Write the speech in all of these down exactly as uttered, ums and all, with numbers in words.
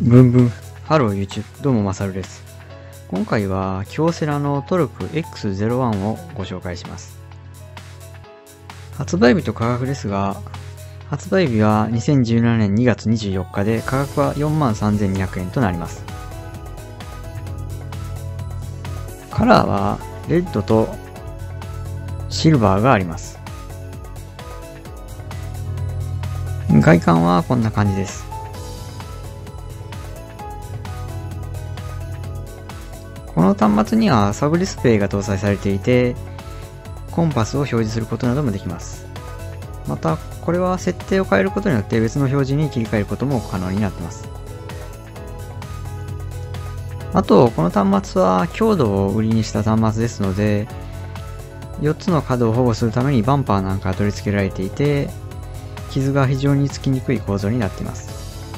ブンブン。ハロー YouTube。どうもマサルです。今回は京セラのトルク エックスゼロワン をご紹介します。発売日と価格ですが、発売日はにせんじゅうななねんにがつにじゅうよっかで価格は よんまんさんぜんにひゃくえんとなります。カラーはレッドとシルバーがあります。外観はこんな感じです。この端末にはサブディスプレイが搭載されていて、コンパスを表示することなどもできます。また、これは設定を変えることによって別の表示に切り替えることも可能になっています。あと、この端末は強度を売りにした端末ですので、よっつの角を保護するためにバンパーなんかが取り付けられていて、傷が非常につきにくい構造になっています。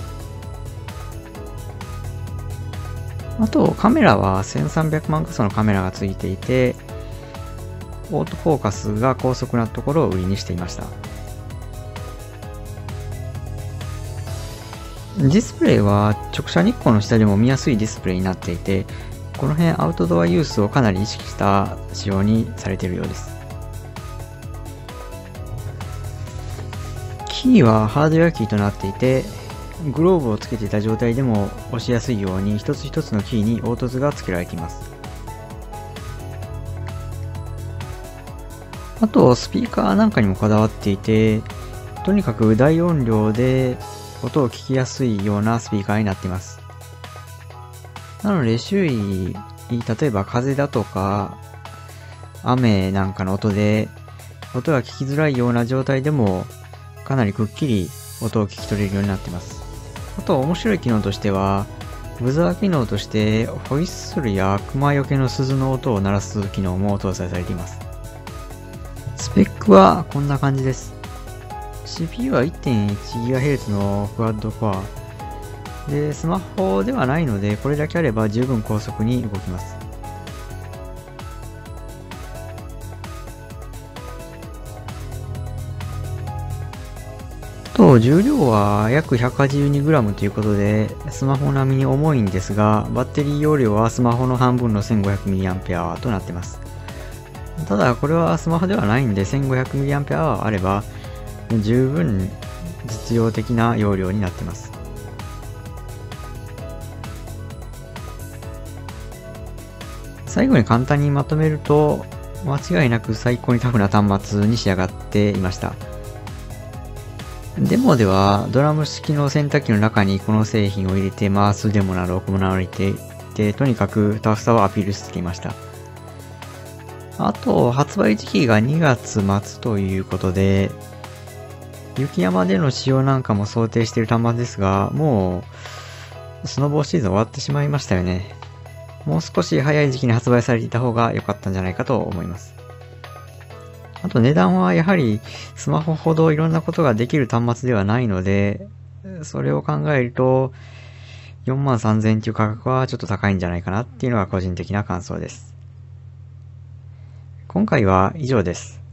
あと、カメラはせんさんびゃくまん画素のカメラがついていて、オートフォーカスが高速なところを売りにしていました。ディスプレイは直射日光の下でも見やすいディスプレイになっていて、この辺アウトドアユースをかなり意識した仕様にされているようです。キーはハードウェアキーとなっていて、グローブをつけていた状態でも押しやすいように一つ一つのキーに凹凸が付けられています。あとスピーカーなんかにもこだわっていて、とにかく大音量で音を聞きやすいようなスピーカーになっています。なので周囲に例えば風だとか雨なんかの音で音が聞きづらいような状態でもかなりくっきり音を聞き取れるようになっています。あと面白い機能としては、ブザー機能としてホイッスルや熊よけの鈴の音を鳴らす機能も搭載されています。スペックはこんな感じです。シーピーユー は いってんいちギガヘルツ のクワッドコアで、スマホではないのでこれだけあれば十分高速に動きます。と重量は約 ひゃくはちじゅうにグラム ということでスマホ並みに重いんですが、バッテリー容量はスマホの半分の せんごひゃくミリアンペア となっています。ただこれはスマホではないんで せんごひゃくミリアンペア あれば十分実用的な容量になっています。最後に簡単にまとめると、間違いなく最高にタフな端末に仕上がっていました。デモではドラム式の洗濯機の中にこの製品を入れて回すデモなどを行われていて、とにかくタフさをアピールしていました。あと、発売時期がにがつまつということで、雪山での使用なんかも想定している端末ですが、もうスノボーシーズン終わってしまいましたよね。もう少し早い時期に発売されていた方が良かったんじゃないかと思います。あと値段はやはりスマホほどいろんなことができる端末ではないので、それを考えるとよんまんさんぜんえんという価格はちょっと高いんじゃないかなっていうのが個人的な感想です。今回は以上です。